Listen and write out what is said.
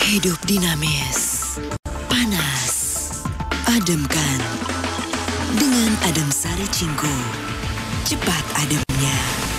Hidup dinamis, panas, ademkan. Dengan Adem Sari Cingko, cepat ademnya.